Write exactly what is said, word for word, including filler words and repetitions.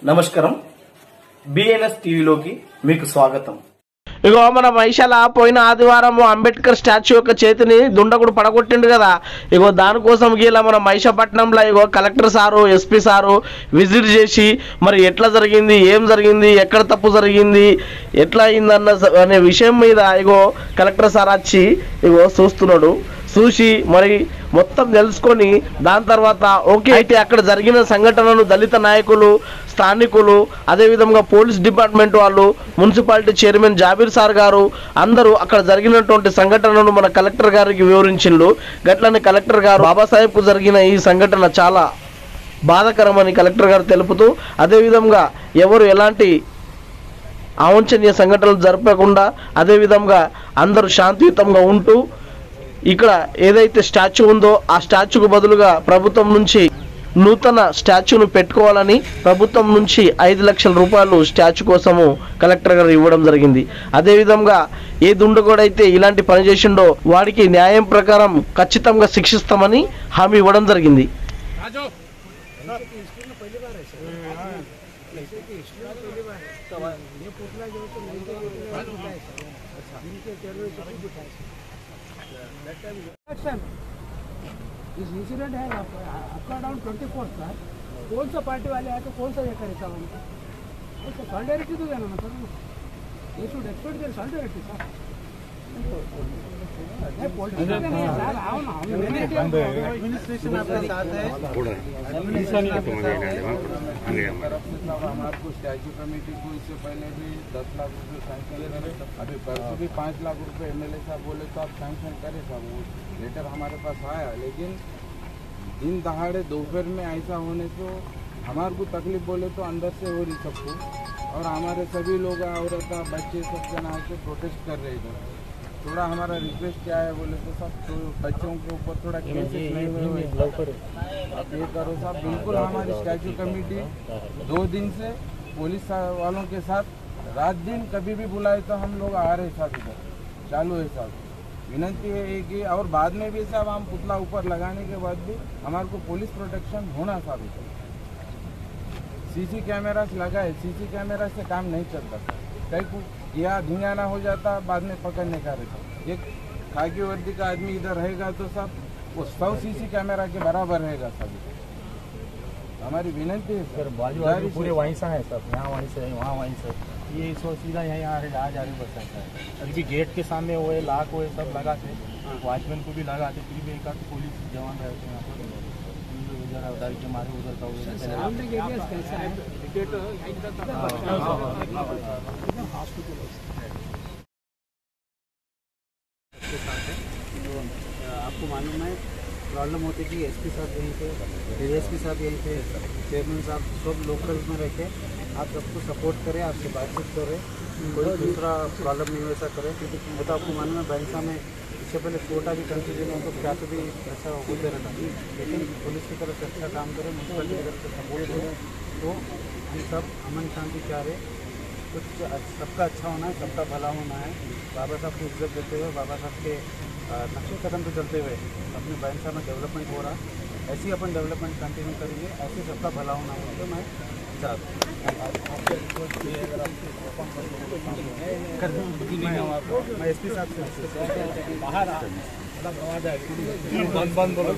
నమస్కారం బిఎన్ఎస్ టీవీలోకి మీకు స్వాగతం। ఇగో మన మైషాల పోయిన ఆదివారం అంబేద్కర్ స్టాచ్యూ యొక్క చేతిని దుండగుడు పడగొట్టిండు కదా। ఇగో దానికోసం గీలా మన మైషాపట్నంలో ఇగో collector sir SP sir visit చేసి మరి ఎట్లా జరిగింది, ఏం జరిగింది, ఎక్కడ తప్పు జరిగింది, ఎట్లా అయిందన్న అనే విషయం మీద ఇగో కలెక్టర్ సార్ వచ్చి ఇగో చూస్తున్నాడు। చూసి మరి మొత్తం తెలుసుకొని దాని తర్వాత ఓకే అయితే అక్కడ జరిగిన సంఘటనను దళిత నాయకులు, స్థానికులు, అదేవిధంగా పోలీస్ డిపార్ట్మెంట్ వాళ్ళు, మున్సిపాలిటీ చైర్మన్ జాబీర్ సార్ గారు అందరూ అక్కడ జరిగినటువంటి సంఘటనను మన కలెక్టర్ గారికి వివరించిండు। గట్లనే కలెక్టర్ గారు బాబాసాహెబ్కు జరిగిన ఈ సంఘటన చాలా బాధాకరమని కలెక్టర్ గారు తెలుపుతూ, అదేవిధంగా ఎవరు ఎలాంటి అవాంఛనీయ సంఘటనలు జరపకుండా అదేవిధంగా అందరూ శాంతియుతంగా ఉంటూ ఇక్కడ ఏదైతే స్టాచ్యూ ఉందో ఆ స్టాచ్యూకు బదులుగా ప్రభుత్వం నుంచి నూతన స్టాచ్యూను పెట్టుకోవాలని ప్రభుత్వం నుంచి ఐదు లక్షల రూపాయలు స్టాచ్యూ కోసము కలెక్టర్ గారు ఇవ్వడం జరిగింది। అదేవిధంగా ఏ దుండగోడైతే ఇలాంటి పని చేసిండో వాడికి న్యాయం ప్రకారం ఖచ్చితంగా శిక్షిస్తామని హామీ ఇవ్వడం జరిగింది। इस इंसिडेंट है आपका डाउन ट्वेंटी फोर सर कौन सा पार्टी वाले आके कौन सा ये करे सब हमको सॉलिडारिटी तो देना ना सर, ये should expect their solidarity sir. नहीं पॉलिटिकल नहीं है सर, आओ ना एडमिनिस्ट्रेशन आपके साथ है, एडमिनिस्ट्रेशन आपके साथ है। हमारे को स्टैच्यू कमेटी को इससे पहले भी दस लाख रुपए सैंक्शन करे, अभी परसों भी पाँच लाख रुपए एमएलए साहब बोले तो आप सैंक्शन करे साहब, वो लेटर हमारे पास आया, लेकिन दिन दहाड़े दोपहर में ऐसा होने से हमारे को तकलीफ बोले तो अंदर से हो रही सबको, और हमारे सभी लोग औरत बच्चे सब जना के प्रोटेस्ट कर रहे थे। थोड़ा हमारा रिक्वेस्ट क्या है बोले तो सब तो बच्चों के ऊपर थोड़ा केसेस नहीं हुए आप ये करो साहब। बिल्कुल हमारी स्टैच्यू कमेटी दो दिन से पुलिस वालों के साथ रात दिन कभी भी बुलाए तो हम लोग आ रहे साहब, इधर चालू है साहब। विनती है कि और बाद में भी साहब हम पुतला ऊपर लगाने के बाद भी हमारे को पुलिस प्रोटेक्शन होना साहब। सीसी कैमरास लगाए, सीसी कैमरा से काम नहीं चलता था, कहीं या धिंगाना हो जाता बाद में पकड़ने का रहता। एक खाकी वर्दी का आदमी इधर रहेगा तो सब वो सौ सीसी कैमरा के बराबर रहेगा सब। हमारी विनती है सर, बाजू पूरे वहीं से है सब, यहाँ वहीं से वहाँ वहीं से ये सो सीधा यहीं आ रहे आ जा रहे बस ऐसा है। अभी भी गेट के सामने वो लाख वो सब लगाते, वॉचमैन को भी लगाते, फिर भी एक आध पुलिस जवान रहते हैं यहाँ पर उधर उधर के मारे उधर का आपको मालूम है प्रॉब्लम होती थी। एसपी साहब यहीं पे, डीएसपी साहब यहीं पे, चेयरमैन साहब सब लोकल में रह के आप सबको सपोर्ट करें, आपसे बातचीत करें, कोई दूसरा प्रॉब्लम नहीं वैसा करें। वो तो आपको मालूम है बैंसा में इससे पहले छोटा भी कंफ्यूजन हो तो क्या तो भी ऐसा होते रहता, लेकिन पुलिस की तरफ से अच्छा काम करें, म्यूनसिपल की तरफ से सपोर्ट करें, तो हम सब अमन शांति चाह रहे, कुछ सबका अच्छा होना है, सबका भला होना है। बाबा साहब को इज्जत देते हुए, बाबा साहब के नक्शे कदम पे चलते हुए अपने बैंसा में डेवलपमेंट हो रहा, ऐसे ही अपन डेवलपमेंट कंटिन्यू करेंगे, ऐसे सबका भला होना है। तो मैं मैं एस पी साहब से बाहर बंद बंद बोलो।